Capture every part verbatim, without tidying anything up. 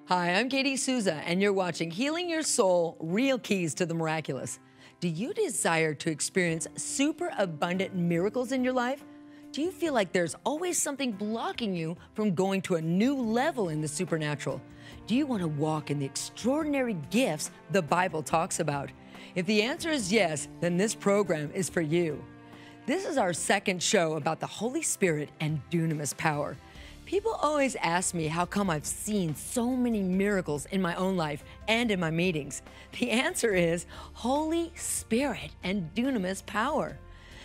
Hi, I'm Katie Souza, and you're watching Healing Your Soul, Real Keys to the Miraculous. Do you desire to experience super abundant miracles in your life? Do you feel like there's always something blocking you from going to a new level in the supernatural? Do you want to walk in the extraordinary gifts the Bible talks about? If the answer is yes, then this program is for you. This is our second show about the Holy Spirit and dunamis power. People always ask me how come I've seen so many miracles in my own life and in my meetings. The answer is Holy Spirit and dunamis power.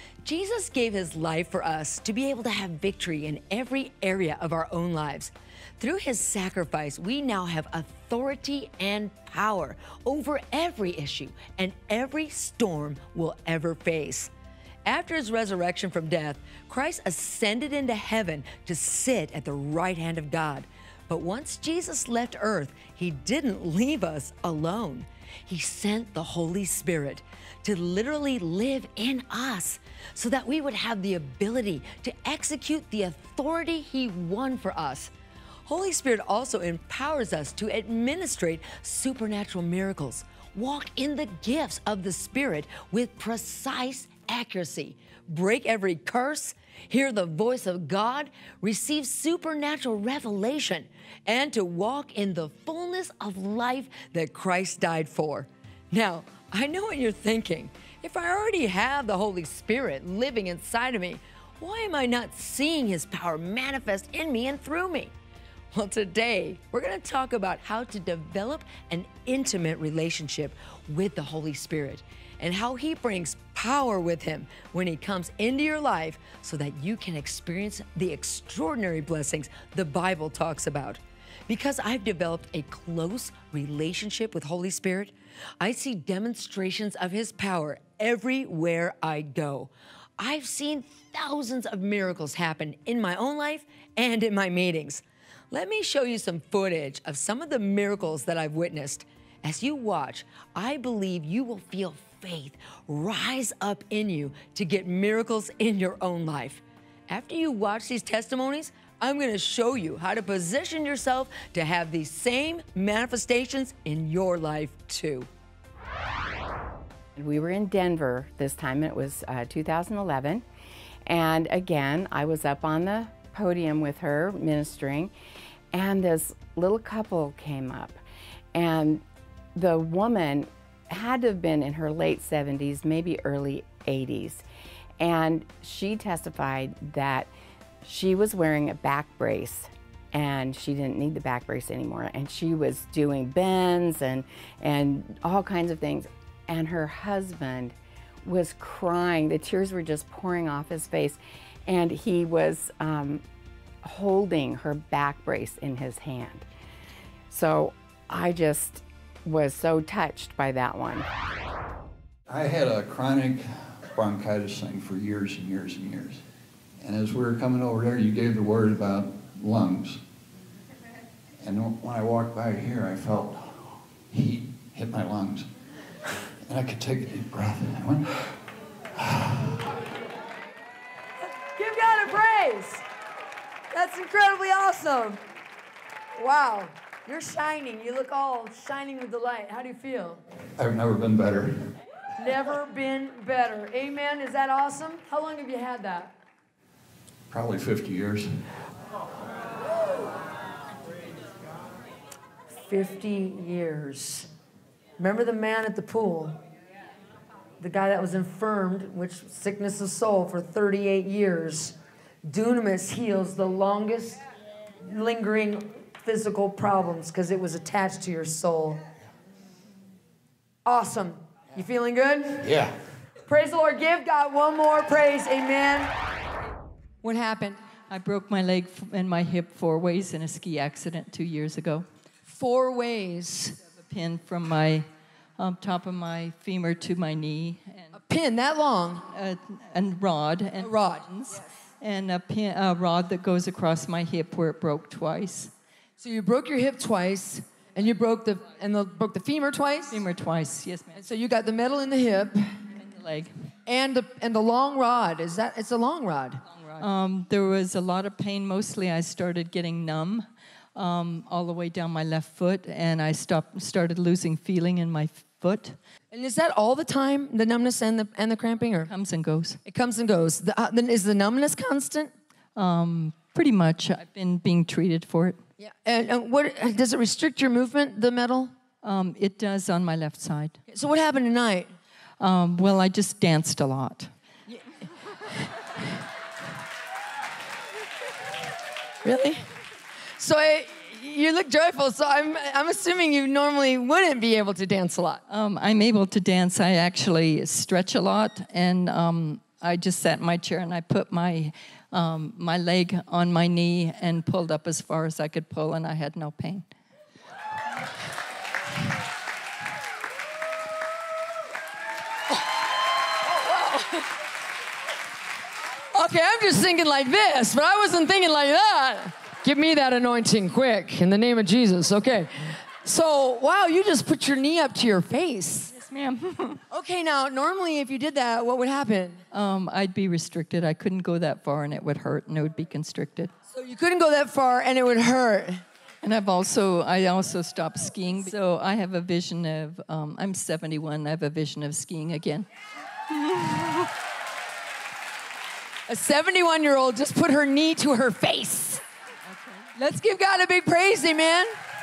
Jesus gave his life for us to be able to have victory in every area of our own lives. Through his sacrifice, we now have authority and power over every issue and every storm we'll ever face. After his resurrection from death, Christ ascended into heaven to sit at the right hand of God. But once Jesus left earth, he didn't leave us alone. He sent the Holy Spirit to literally live in us so that we would have the ability to execute the authority he won for us. Holy Spirit also empowers us to administrate supernatural miracles, walk in the gifts of the Spirit with precise accuracy, break every curse, hear the voice of God, receive supernatural revelation, and to walk in the fullness of life that Christ died for. Now, I know what you're thinking. If I already have the Holy Spirit living inside of me, why am I not seeing his power manifest in me and through me? Well, today, we're going to talk about how to develop an intimate relationship with the Holy Spirit and how he brings power with him when he comes into your life so that you can experience the extraordinary blessings the Bible talks about. Because I've developed a close relationship with Holy Spirit, I see demonstrations of his power everywhere I go. I've seen thousands of miracles happen in my own life and in my meetings. Let me show you some footage of some of the miracles that I've witnessed. As you watch, I believe you will feel faith rise up in you to get miracles in your own life. After you watch these testimonies, I'm going to show you how to position yourself to have these same manifestations in your life too. We were in Denver this time. It was uh, two thousand eleven. And again, I was up on the podium with her ministering, and this little couple came up. And the woman had to have been in her late seventies, maybe early eighties. And she testified that she was wearing a back brace and she didn't need the back brace anymore. And she was doing bends and, and all kinds of things. And her husband was crying. The tears were just pouring off his face. And he was um, holding her back brace in his hand. So I just was so touched by that one. I had a chronic bronchitis thing for years and years and years. And as we were coming over there, you gave the word about lungs. And when I walked by here, I felt heat hit my lungs. And I could take a deep breath. And I went, Give God a praise. That's incredibly awesome. Wow. You're shining. You look all shining with delight. How do you feel? I've never been better. Never been better. Amen. Is that awesome? How long have you had that? Probably fifty years. fifty years. Remember the man at the pool? The guy that was infirmed, which sickness of soul, for thirty-eight years. Dunamis heals the longest lingering physical problems because it was attached to your soul. Awesome. You feeling good? Yeah. Praise the Lord. Give God one more praise. Amen. What happened? I broke my leg and my hip four ways in a ski accident two years ago. Four ways. I have a pin from my um, top of my femur to my knee. And A pin that long? a, and rod. And A rod. pins, and a, pin, a rod that goes across my hip where it broke twice. So you broke your hip twice, and you broke the and the, broke the femur twice? Femur twice, yes, ma'am. And so you got the metal in the hip. And the leg. And the and the long rod. Is that it's a long rod? Um, there was a lot of pain. Mostly I started getting numb. um, all the way down my left foot, and I stopped, started losing feeling in my foot. And is that all the time, the numbness and the and the cramping, or Comes and goes. it comes and goes? The, uh, then is the numbness constant? Um, pretty much. I've been being treated for it. Yeah. And, and what does it restrict your movement? The metal? Um, it does on my left side. So what happened tonight? Um, well, I just danced a lot. Really? So I, you look joyful. So I'm I'm assuming you normally wouldn't be able to dance a lot. Um, I'm able to dance. I actually stretch a lot, and um, I just sat in my chair and I put my um, my leg on my knee and pulled up as far as I could pull, and I had no pain. Okay, I'm just thinking like this, but I wasn't thinking like that. Give me that anointing quick in the name of Jesus. Okay. So, wow, you just put your knee up to your face. Yes, ma'am. Okay, now, normally if you did that, what would happen? um, I'd be restricted. I couldn't go that far, and it would hurt, and it would be constricted. So you couldn't go that far and it would hurt. And I've also, I also stopped skiing. So I have a vision of, um, I'm seventy-one, I have a vision of skiing again. A seventy-one-year-old just put her knee to her face. Okay. Let's give God a big praise, amen.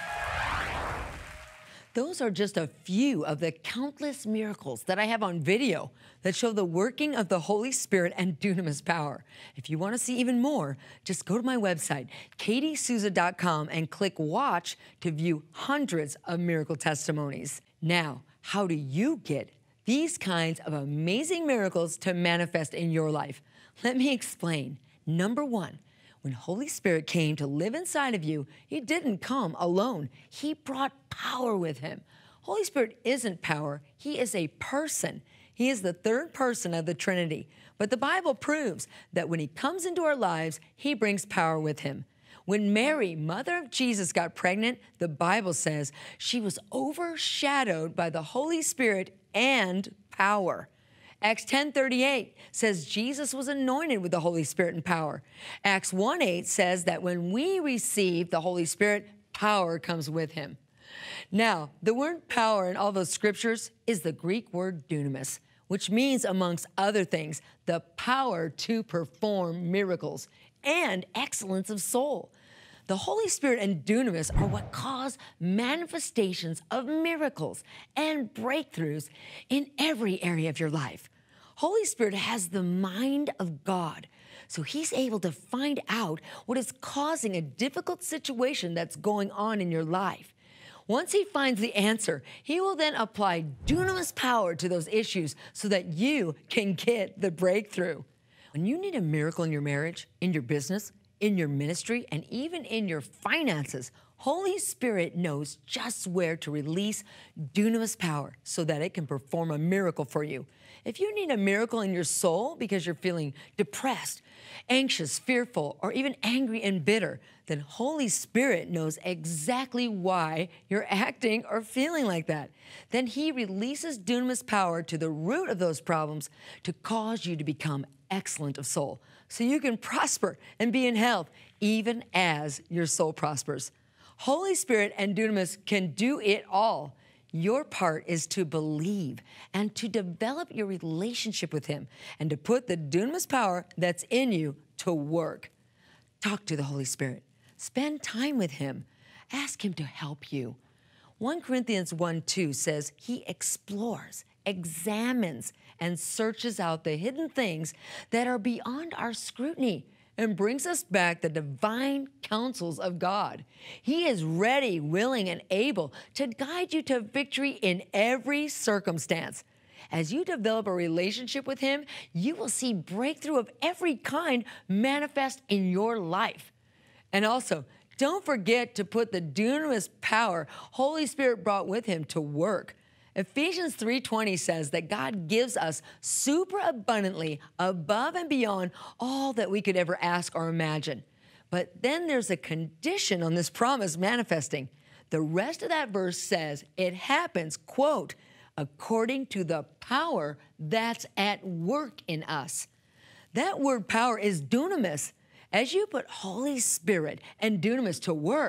Those are just a few of the countless miracles that I have on video that show the working of the Holy Spirit and dunamis power. If you want to see even more, just go to my website, katie souza dot com, and click Watch to view hundreds of miracle testimonies. Now, how do you get these kinds of amazing miracles to manifest in your life? Let me explain. Number one, when Holy Spirit came to live inside of you, he didn't come alone. He brought power with him. Holy Spirit isn't power. He is a person. He is the third person of the Trinity. But the Bible proves that when he comes into our lives, he brings power with him. When Mary, mother of Jesus, got pregnant, the Bible says she was overshadowed by the Holy Spirit and power. Acts ten thirty-eight says Jesus was anointed with the Holy Spirit and power. Acts one eight says that when we receive the Holy Spirit, power comes with him. Now, the word power in all those scriptures is the Greek word dunamis, which means, amongst other things, the power to perform miracles and excellence of soul. The Holy Spirit and dunamis are what cause manifestations of miracles and breakthroughs in every area of your life. Holy Spirit has the mind of God, so he's able to find out what is causing a difficult situation that's going on in your life. Once he finds the answer, he will then apply dunamis power to those issues so that you can get the breakthrough. When you need a miracle in your marriage, in your business, in your ministry, and even in your finances, Holy Spirit knows just where to release dunamis power so that it can perform a miracle for you. If you need a miracle in your soul because you're feeling depressed, anxious, fearful, or even angry and bitter, then Holy Spirit knows exactly why you're acting or feeling like that. Then he releases dunamis power to the root of those problems to cause you to become excellent of soul, so you can prosper and be in health even as your soul prospers. Holy Spirit and dunamis can do it all. Your part is to believe and to develop your relationship with him and to put the dunamis power that's in you to work. Talk to the Holy Spirit. Spend time with him. Ask him to help you. First Corinthians one two says he explores, examines, and searches out the hidden things that are beyond our scrutiny and brings us back the divine counsels of God. He is ready, willing, and able to guide you to victory in every circumstance. As you develop a relationship with him, you will see breakthrough of every kind manifest in your life. And also, don't forget to put the dunamis power Holy Spirit brought with him to work. Ephesians three twenty says that God gives us super abundantly above and beyond all that we could ever ask or imagine. But then there's a condition on this promise manifesting. The rest of that verse says it happens, quote, according to the power that's at work in us. That word power is dunamis. As you put Holy Spirit and dunamis to work,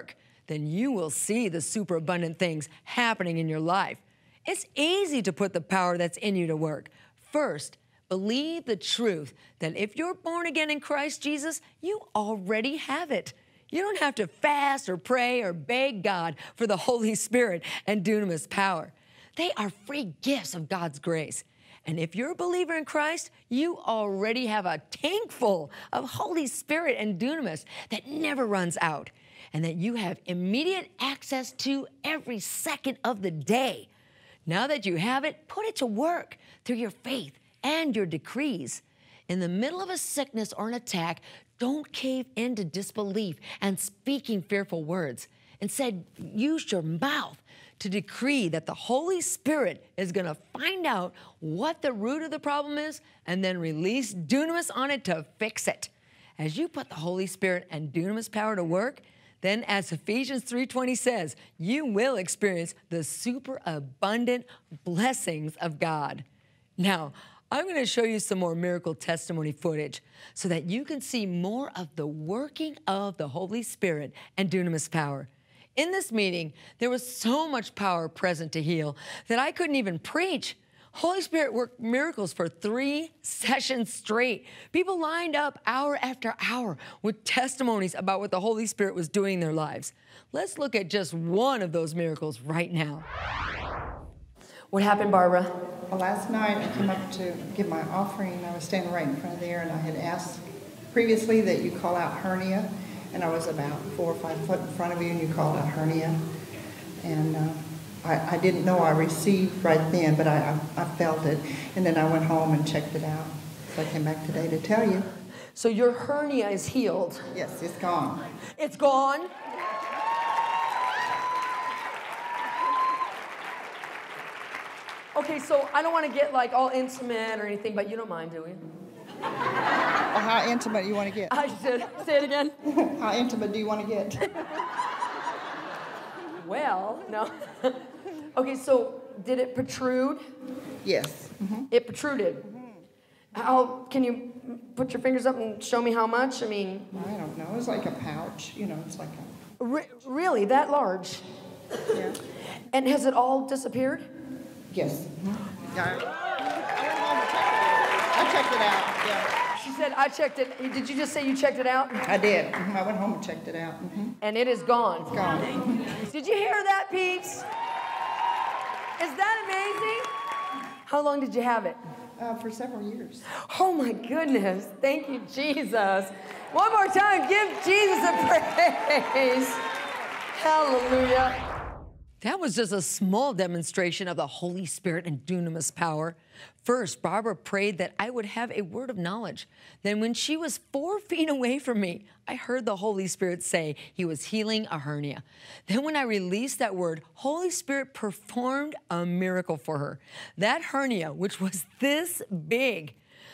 then you will see the superabundant things happening in your life. It's easy to put the power that's in you to work. First, believe the truth that if you're born again in Christ Jesus, you already have it. You don't have to fast or pray or beg God for the Holy Spirit and dunamis power. They are free gifts of God's grace. And if you're a believer in Christ, you already have a tank full of Holy Spirit and dunamis that never runs out, and that you have immediate access to every second of the day. Now that you have it, put it to work through your faith and your decrees. In the middle of a sickness or an attack, don't cave into disbelief and speaking fearful words. Instead, use your mouth to decree that the Holy Spirit is going to find out what the root of the problem is and then release dunamis on it to fix it. As you put the Holy Spirit and dunamis power to work, then as Ephesians three twenty says, you will experience the superabundant blessings of God. Now, I'm going to show you some more miracle testimony footage so that you can see more of the working of the Holy Spirit and dunamis power. In this meeting, there was so much power present to heal that I couldn't even preach. Holy Spirit worked miracles for three sessions straight. People lined up hour after hour with testimonies about what the Holy Spirit was doing in their lives. Let's look at just one of those miracles right now. What happened, Barbara? Well, last night I came up to give my offering. I was standing right in front of there, and I had asked previously that you call out hernia, and I was about four or five foot in front of you, and you called out hernia. And uh, I, I didn't know I received right then, but I, I, I felt it. And then I went home and checked it out. So I came back today to tell you. So your hernia is healed? Yes, it's gone. It's gone? Okay, so I don't want to get like all intimate or anything, but you don't mind, do you? Well, how intimate do you want to get? I said, say it again. How intimate do you want to get? Well, no. Okay, so did it protrude? Yes. Mm-hmm. It protruded. Mm-hmm. How, can you put your fingers up and show me how much? I mean... I don't know. It's like a pouch. You know, it's like a... Re- really? That large? Yeah. And has it all disappeared? Yes. Mm-hmm. I, I went home and checked it. I checked it out, yeah. She said, I checked it. Did you just say you checked it out? I did. Mm-hmm. I went home and checked it out. Mm-hmm. And it is gone. It's gone. Mm-hmm. Did you hear that, peeps? Is that amazing? How long did you have it? Uh, for several years. Oh my goodness. Thank you, Jesus. One more time, give Jesus a praise. Hallelujah. That was just a small demonstration of the Holy Spirit and dunamis power. First, Barbara prayed that I would have a word of knowledge. Then when she was four feet away from me, I heard the Holy Spirit say he was healing a hernia. Then when I released that word, Holy Spirit performed a miracle for her. That hernia, which was this big,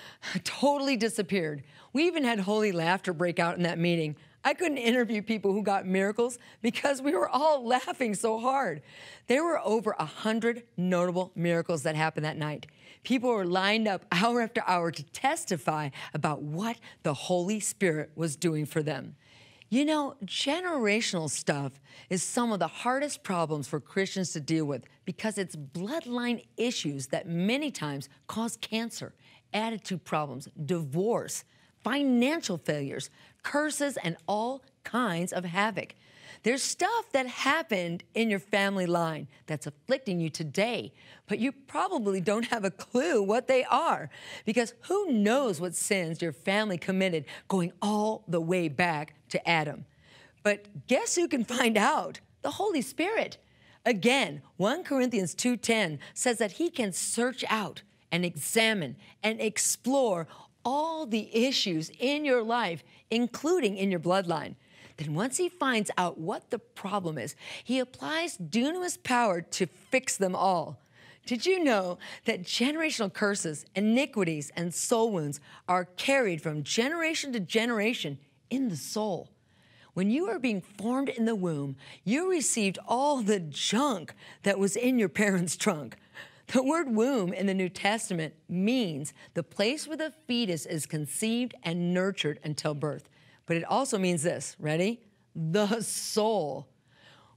totally disappeared. We even had holy laughter break out in that meeting. I couldn't interview people who got miracles because we were all laughing so hard. There were over a hundred notable miracles that happened that night. People were lined up hour after hour to testify about what the Holy Spirit was doing for them. You know, generational stuff is some of the hardest problems for Christians to deal with because it's bloodline issues that many times cause cancer, attitude problems, divorce, financial failures, curses, and all kinds of havoc. There's stuff that happened in your family line that's afflicting you today, but you probably don't have a clue what they are because who knows what sins your family committed going all the way back to Adam. But guess who can find out? The Holy Spirit. Again, First Corinthians two ten says that he can search out and examine and explore all the issues in your life, including in your bloodline. Then once he finds out what the problem is, he applies dunamis power to fix them all. Did you know that generational curses, iniquities, and soul wounds are carried from generation to generation in the soul? When you were being formed in the womb, you received all the junk that was in your parents' trunk. The word womb in the New Testament means the place where the fetus is conceived and nurtured until birth. But it also means this, ready? The soul.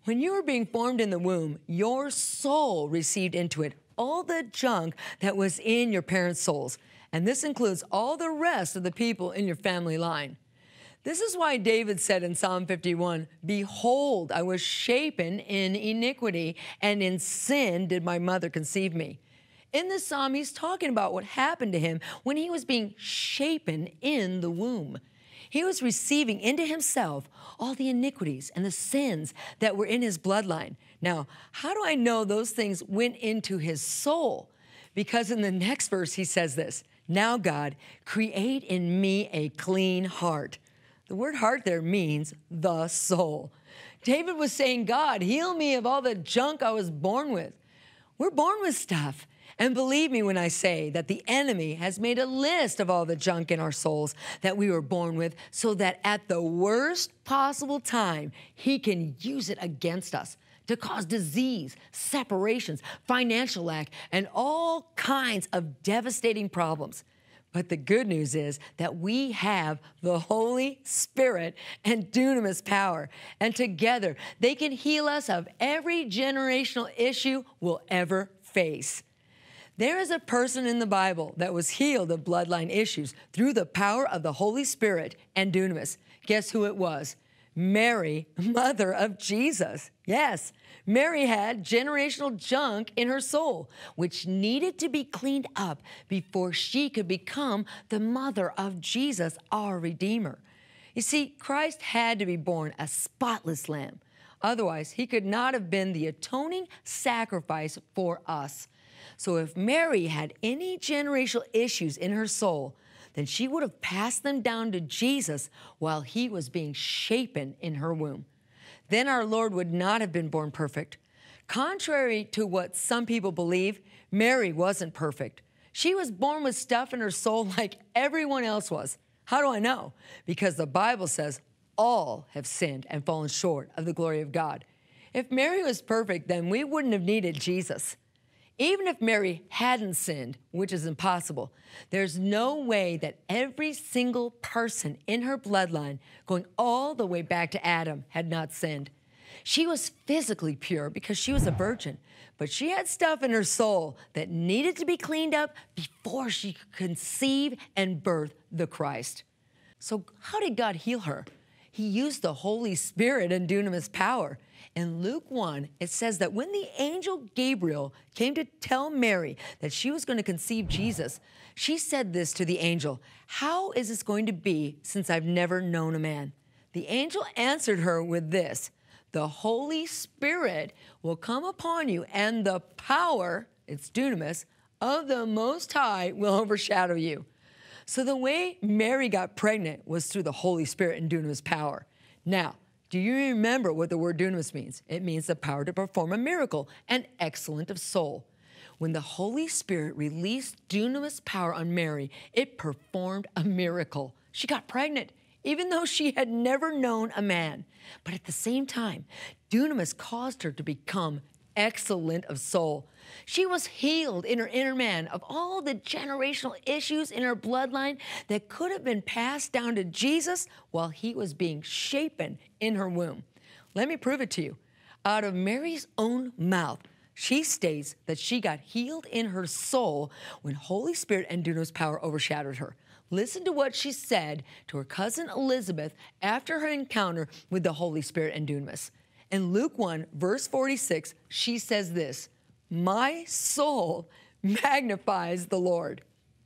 When you were being formed in the womb, your soul received into it all the junk that was in your parents' souls. And this includes all the rest of the people in your family line. This is why David said in Psalm fifty-one, "Behold, I was shapen in iniquity, and in sin did my mother conceive me." In this psalm, he's talking about what happened to him when he was being shapen in the womb. He was receiving into himself all the iniquities and the sins that were in his bloodline. Now, how do I know those things went into his soul? Because in the next verse, he says this, "Now, God, create in me a clean heart." The word heart there means the soul. David was saying, God, heal me of all the junk I was born with. We're born with stuff. And believe me when I say that the enemy has made a list of all the junk in our souls that we were born with so that at the worst possible time, he can use it against us to cause disease, separations, financial lack, and all kinds of devastating problems. But the good news is that we have the Holy Spirit and dunamis power. And together, they can heal us of every generational issue we'll ever face. There is a person in the Bible that was healed of bloodline issues through the power of the Holy Spirit and dunamis. Guess who it was? Mary, mother of Jesus. Yes, Mary had generational junk in her soul, which needed to be cleaned up before she could become the mother of Jesus, our Redeemer. You see, Christ had to be born a spotless lamb. Otherwise, he could not have been the atoning sacrifice for us. So if Mary had any generational issues in her soul, then she would have passed them down to Jesus while he was being shapen in her womb. Then our Lord would not have been born perfect. Contrary to what some people believe, Mary wasn't perfect. She was born with stuff in her soul like everyone else was. How do I know? Because the Bible says all have sinned and fallen short of the glory of God. If Mary was perfect, then we wouldn't have needed Jesus. Even if Mary hadn't sinned, which is impossible, there's no way that every single person in her bloodline, going all the way back to Adam, had not sinned. She was physically pure because she was a virgin, but she had stuff in her soul that needed to be cleaned up before she could conceive and birth the Christ. So how did God heal her? He used the Holy Spirit and dunamis power. In Luke one, it says that when the angel Gabriel came to tell Mary that she was going to conceive Jesus, she said this to the angel, "How is this going to be since I've never known a man?" The angel answered her with this, "The Holy Spirit will come upon you, and the power," it's dunamis, "of the Most High will overshadow you." So the way Mary got pregnant was through the Holy Spirit and dunamis power. Now, do you remember what the word dunamis means? It means the power to perform a miracle, and excellent of soul. When the Holy Spirit released dunamis power on Mary, it performed a miracle. She got pregnant, even though she had never known a man. But at the same time, dunamis caused her to become excellent of soul. She was healed in her inner man of all the generational issues in her bloodline that could have been passed down to Jesus while he was being shapen in her womb. Let me prove it to you. Out of Mary's own mouth, she states that she got healed in her soul when Holy Spirit and dunamis power overshadowed her. Listen to what she said to her cousin Elizabeth after her encounter with the Holy Spirit and dunamis. In Luke one, verse forty-six, she says this, "My soul magnifies the Lord."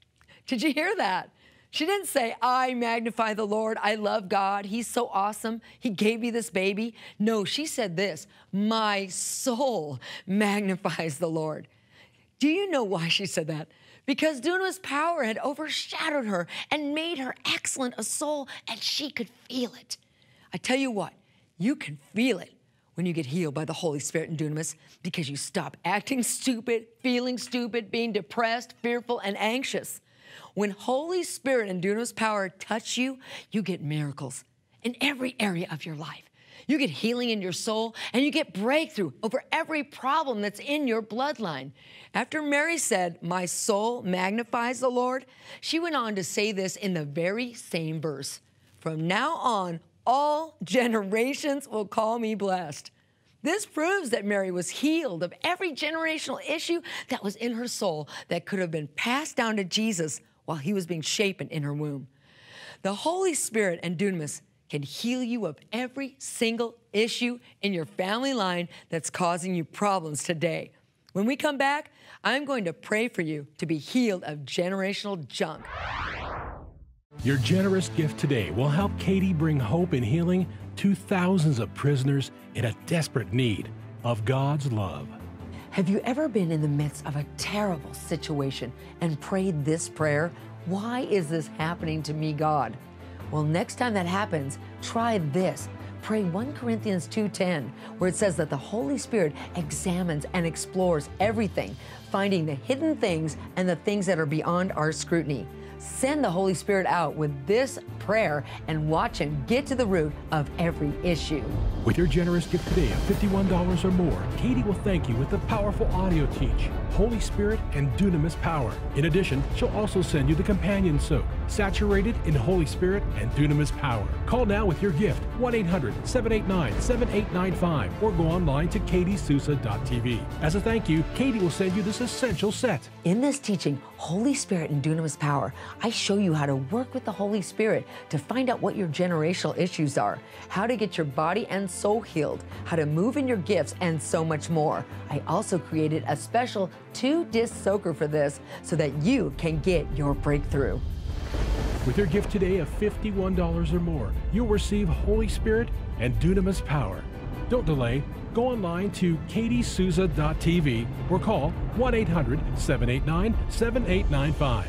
Did you hear that? She didn't say, "I magnify the Lord. I love God. He's so awesome. He gave me this baby." No, she said this, "My soul magnifies the Lord." Do you know why she said that? Because dunamis power had overshadowed her and made her excellent of soul, and she could feel it. I tell you what, you can feel it when you get healed by the Holy Spirit and dunamis, because you stop acting stupid, feeling stupid, being depressed, fearful, and anxious. When Holy Spirit and dunamis power touch you, you get miracles in every area of your life. You get healing in your soul, and you get breakthrough over every problem that's in your bloodline. After Mary said, "My soul magnifies the Lord," she went on to say this in the very same verse. "From now on, all generations will call me blessed." This proves that Mary was healed of every generational issue that was in her soul that could have been passed down to Jesus while he was being shapen in her womb. The Holy Spirit and dunamis can heal you of every single issue in your family line that's causing you problems today. When we come back, I'm going to pray for you to be healed of generational junk. Your generous gift today will help Katie bring hope and healing to thousands of prisoners in a desperate need of God's love. Have you ever been in the midst of a terrible situation and prayed this prayer? Why is this happening to me, God? Well, next time that happens, try this. Pray First Corinthians two ten, where it says that the Holy Spirit examines and explores everything, finding the hidden things and the things that are beyond our scrutiny. Send the Holy Spirit out with this prayer and watch him get to the root of every issue. With your generous gift today of fifty-one dollars or more, Katie will thank you with the powerful audio teach, Holy Spirit and Dunamis Power. In addition, she'll also send you the companion soak, saturated in Holy Spirit and Dunamis Power. Call now with your gift, one eight hundred, seven eight nine, seven eight nine five, or go online to katie sousa dot t v. As a thank you, Katie will send you this essential set. In this teaching, Holy Spirit and Dunamis Power, I show you how to work with the Holy Spirit to find out what your generational issues are, how to get your body and soul healed, how to move in your gifts, and so much more. I also created a special two-disc soaker for this so that you can get your breakthrough. With your gift today of fifty-one dollars or more, you'll receive Holy Spirit and Dunamis Power. Don't delay. Go online to katie sousa dot t v or call one eight hundred, seven eight nine, seven eight nine five.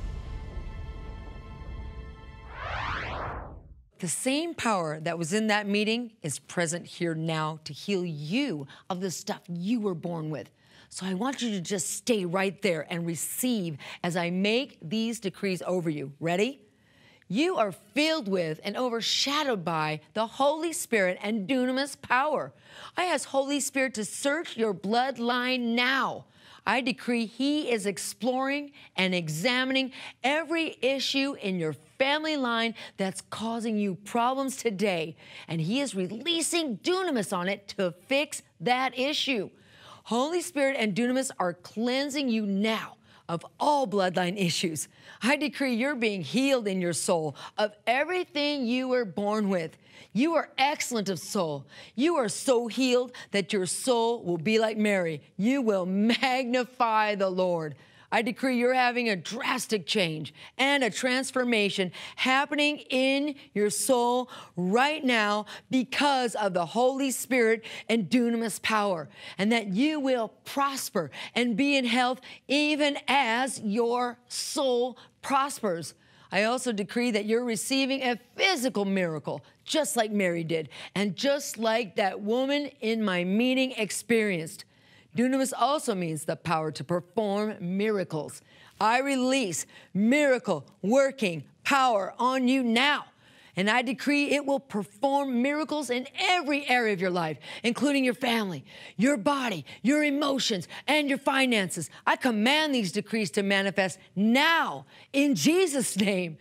The same power that was in that meeting is present here now to heal you of the stuff you were born with. So I want you to just stay right there and receive as I make these decrees over you. Ready? You are filled with and overshadowed by the Holy Spirit and dunamis power. I ask Holy Spirit to search your bloodline now. I decree he is exploring and examining every issue in your family line that's causing you problems today, and he is releasing dunamis on it to fix that issue. Holy Spirit and dunamis are cleansing you now of all bloodline issues. I decree you're being healed in your soul of everything you were born with. You are excellent of soul. You are so healed that your soul will be like Mary. You will magnify the Lord. I decree you're having a drastic change and a transformation happening in your soul right now because of the Holy Spirit and dunamis power, and that you will prosper and be in health even as your soul prospers. I also decree that you're receiving a physical miracle, just like Mary did, and just like that woman in my meeting experienced. Dunamis also means the power to perform miracles. I release miracle working power on you now. And I decree it will perform miracles in every area of your life, including your family, your body, your emotions, and your finances. I command these decrees to manifest now in Jesus' name.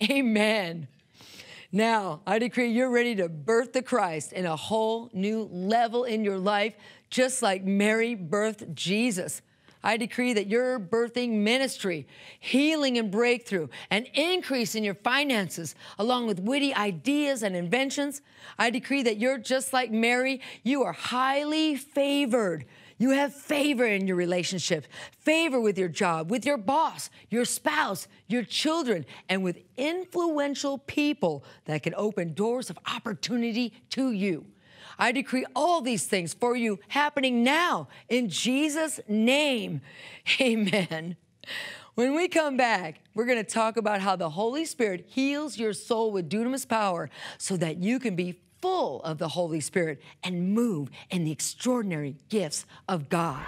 Amen. Now, I decree you're ready to birth the Christ in a whole new level in your life, just like Mary birthed Jesus. I decree that your birthing ministry, healing and breakthrough, an increase in your finances, along with witty ideas and inventions. I decree that you're just like Mary. You are highly favored. You have favor in your relationship, favor with your job, with your boss, your spouse, your children, and with influential people that can open doors of opportunity to you. I decree all these things for you happening now in Jesus' name. Amen. When we come back, we're going to talk about how the Holy Spirit heals your soul with dunamis power so that you can be full of the Holy Spirit and move in the extraordinary gifts of God.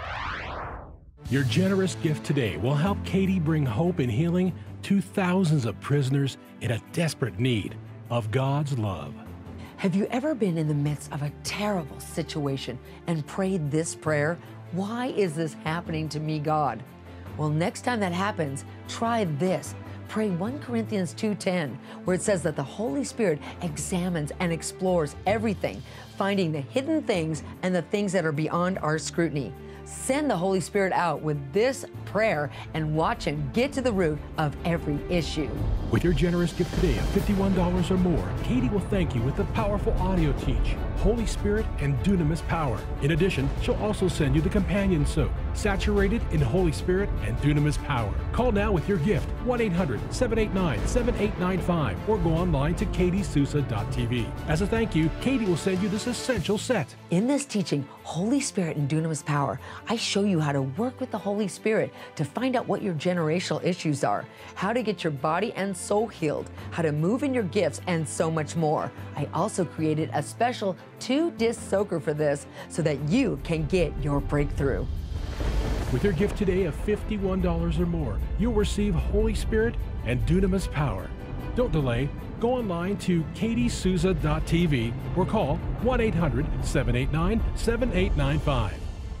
Your generous gift today will help Katie bring hope and healing to thousands of prisoners in a desperate need of God's love. Have you ever been in the midst of a terrible situation and prayed this prayer? Why is this happening to me, God? Well, next time that happens, try this. Pray First Corinthians two ten, where it says that the Holy Spirit examines and explores everything, finding the hidden things and the things that are beyond our scrutiny. Send the Holy Spirit out with this prayer and watch Him get to the root of every issue. With your generous gift today of fifty-one dollars or more, Katie will thank you with the powerful audio teach, Holy Spirit and Dunamis Power. In addition, she'll also send you the companion soap, saturated in Holy Spirit and Dunamis Power. Call now with your gift, one eight hundred, seven eight nine, seven eight nine five, or go online to katie sousa dot t v. As a thank you, Katie will send you this essential set. In this teaching, Holy Spirit and Dunamis Power, I show you how to work with the Holy Spirit to find out what your generational issues are, how to get your body and soul healed, how to move in your gifts, and so much more. I also created a special two-disc soaker for this so that you can get your breakthrough. With your gift today of fifty-one dollars or more, you'll receive Holy Spirit and Dunamis Power. Don't delay. Go online to katie sousa dot t v or call one eight hundred, seven eight nine, seven eight nine five.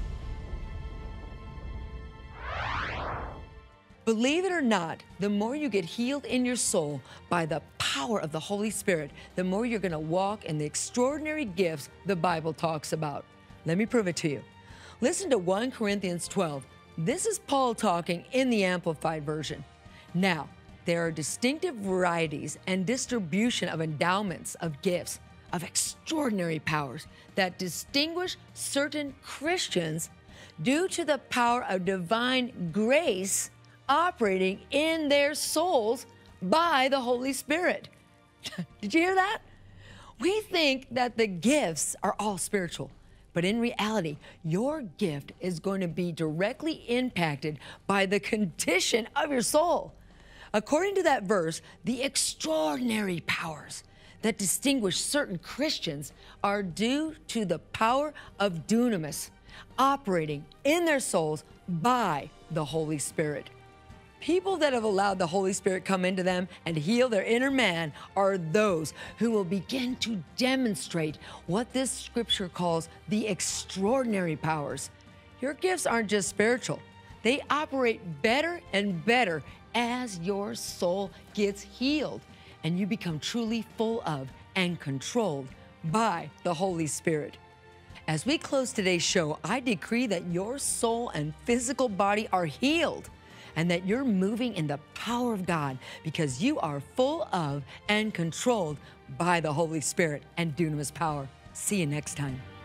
Believe it or not, the more you get healed in your soul by the power of the Holy Spirit, the more you're going to walk in the extraordinary gifts the Bible talks about. Let me prove it to you. Listen to First Corinthians twelve. This is Paul talking in the Amplified Version. Now, there are distinctive varieties and distribution of endowments, of gifts, of extraordinary powers that distinguish certain Christians due to the power of divine grace operating in their souls by the Holy Spirit. Did you hear that? We think that the gifts are all spiritual, but in reality, your gift is going to be directly impacted by the condition of your soul. According to that verse, the extraordinary powers that distinguish certain Christians are due to the power of dunamis operating in their souls by the Holy Spirit. People that have allowed the Holy Spirit come into them and heal their inner man are those who will begin to demonstrate what this scripture calls the extraordinary powers. Your gifts aren't just spiritual. They operate better and better as your soul gets healed and you become truly full of and controlled by the Holy Spirit. As we close today's show, I decree that your soul and physical body are healed and that you're moving in the power of God because you are full of and controlled by the Holy Spirit and dunamis power. See you next time.